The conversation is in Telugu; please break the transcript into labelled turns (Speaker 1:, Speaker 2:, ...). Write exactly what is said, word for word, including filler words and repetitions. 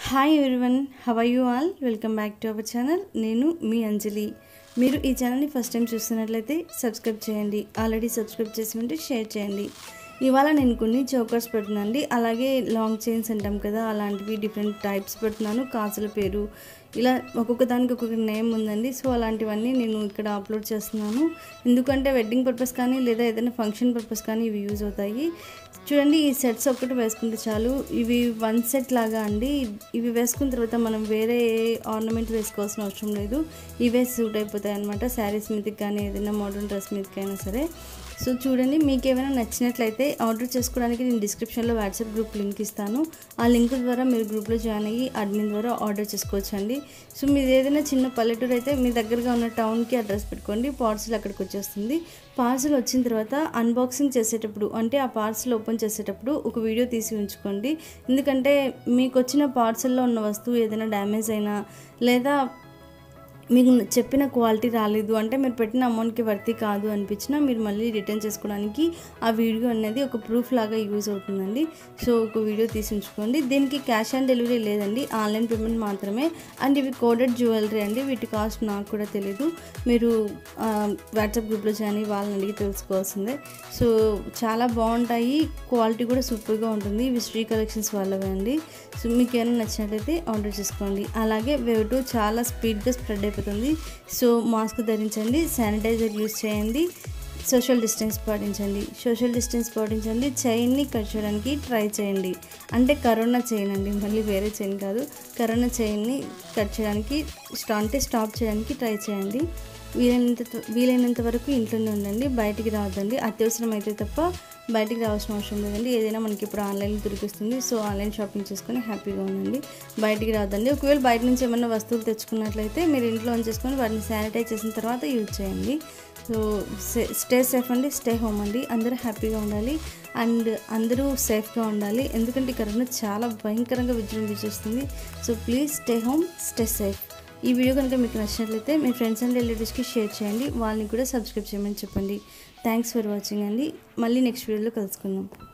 Speaker 1: Hi everyone, how are you all? Welcome back to our channel. నేను మీ అంజలి. మీరు ఈ ఛానల్ని ఫస్ట్ టైం చూస్తున్నట్లయితే సబ్స్క్రైబ్ చేయండి. ఆల్రెడీ సబ్స్క్రైబ్ చేసి ఉంటే షేర్ చేయండి. ఇవాళ నేను కొన్ని చోకర్స్ పెడుతున్నానండి. అలాగే లాంగ్ చైన్స్ అంటాం కదా, అలాంటివి డిఫరెంట్ టైప్స్ పెడుతున్నాను. కాసుల పేరు ఇలా ఒక్కొక్క దానికి ఒక్కొక్క నేమ్ ఉందండి. సో అలాంటివన్నీ నేను ఇక్కడ అప్లోడ్ చేస్తున్నాను. ఎందుకంటే వెడ్డింగ్ పర్పస్ కానీ లేదా ఏదైనా ఫంక్షన్ పర్పస్ కానీ ఇవి యూజ్ అవుతాయి. చూడండి, ఈ సెట్స్ ఒక్కటి వేసుకుంటే చాలు. ఇవి వన్ సెట్ లాగా అండి. ఇవి వేసుకున్న తర్వాత మనం వేరే ఆర్నమెంట్ వేసుకోవాల్సిన అవసరం లేదు. ఇవే సూట్ అయిపోతాయి అన్నమాట. శారీస్ మీదకి కానీ ఏదైనా మోడర్న్ డ్రెస్ మీదకైనా సరే. సో చూడండి, మీకు ఏమైనా నచ్చినట్లయితే ఆర్డర్ చేసుకోవడానికి నేను డిస్క్రిప్షన్లో వాట్సాప్ గ్రూప్ లింక్ ఇస్తాను. ఆ లింక్ ద్వారా మీరు గ్రూప్లో జాయిన్ అయ్యి అడ్మిన్ ద్వారా ఆర్డర్ చేసుకోవచ్చు అండి. సో మీరు ఏదైనా చిన్న పల్లెటూరు అయితే మీ దగ్గరగా ఉన్న టౌన్కి అడ్రస్ పెట్టుకోండి, పార్సల్ అక్కడికి వచ్చేస్తుంది. పార్సల్ వచ్చిన తర్వాత అన్బాక్సింగ్ చేసేటప్పుడు, అంటే ఆ పార్సల్ ఓపెన్ చేసేటప్పుడు ఒక వీడియో తీసి ఉంచుకోండి. ఎందుకంటే మీకు వచ్చిన పార్సల్లో ఉన్న వస్తువు ఏదైనా డ్యామేజ్ అయినా లేదా మీకు చెప్పిన క్వాలిటీ రాలేదు అంటే, మీరు పెట్టిన అమౌంట్కి వర్తి కాదు అనిపించినా మీరు మళ్ళీ రిటర్న్ చేసుకోవడానికి ఆ వీడియో అనేది ఒక ప్రూఫ్ లాగా యూజ్ అవుతుందండి. సో ఒక వీడియో తీసి ఉంచుకోండి. దీనికి క్యాష్ ఆన్ డెలివరీ లేదండి, ఆన్లైన్ పేమెంట్ మాత్రమే. అండ్ ఇవి కోడెడ్ జ్యువెలరీ అండి. వీటి కాస్ట్ నాకు కూడా తెలీదు. మీరు వాట్సాప్ గ్రూప్లో జాయిన్ అయ్యి వాళ్ళని అడిగి తెలుసుకోవాల్సిందే. సో చాలా బాగుంటాయి, క్వాలిటీ కూడా సూపర్గా ఉంటుంది. ఇవి శ్రీ కలెక్షన్స్ వాళ్ళవే అండి. సో మీకు ఏమైనా నచ్చినట్లయితే ఆర్డర్ చేసుకోండి. అలాగే వేవ్ టూ చాలా స్పీడ్గా స్ప్రెడ్ అయిపోతుంది. సో మాస్క్ ధరించండి, శానిటైజర్ యూజ్ చేయండి, సోషల్ డిస్టెన్స్ పాటించండి. సోషల్ డిస్టెన్స్ పాటించండి. చైన్ని కట్ చేయడానికి ట్రై చేయండి. అంటే కరోనా చైన్ అండి, మళ్ళీ వేరే చైన్ కాదు. కరోనా చైన్ని కట్ చేయడానికి అంటే స్టాప్ చేయడానికి ట్రై చేయండి. వీలైనంత వీలైనంత వరకు ఇంట్లోనే ఉండండి, బయటికి రావద్దండి. అత్యవసరం అయితే తప్ప బయటికి రావాల్సిన అవసరం లేదండి. ఏదైనా మనకి ఇప్పుడు ఆన్లైన్లో దొరికిస్తుంది. సో ఆన్లైన్ షాపింగ్ చేసుకొని హ్యాపీగా ఉండండి, బయటికి రావద్దండి. ఒకవేళ బయట నుంచి ఏమైనా వస్తువులు తెచ్చుకున్నట్లయితే మీరు ఇంట్లో ఉంచేసుకొని వాటిని శానిటైజ్ చేసిన తర్వాత యూజ్ చేయండి. సో స్టే సేఫ్ అండి, స్టే హోమ్ అండి. అందరూ హ్యాపీగా ఉండాలి అండ్ అందరూ సేఫ్గా ఉండాలి. ఎందుకంటే కరోనా చాలా భయంకరంగా విజృంభిస్తుంది. So please stay home, stay safe. ఈ వీడియో కనుక మీకు నచ్చినట్లయితే మీ ఫ్రెండ్స్ అండ్ రిలేటివ్స్కి షేర్ చేయండి, వాళ్ళని కూడా సబ్స్క్రైబ్ చేయమని చెప్పండి. థ్యాంక్స్ ఫర్ వాచింగ్ అండి. మళ్ళీ నెక్స్ట్ వీడియోలో కలుసుకుందాం.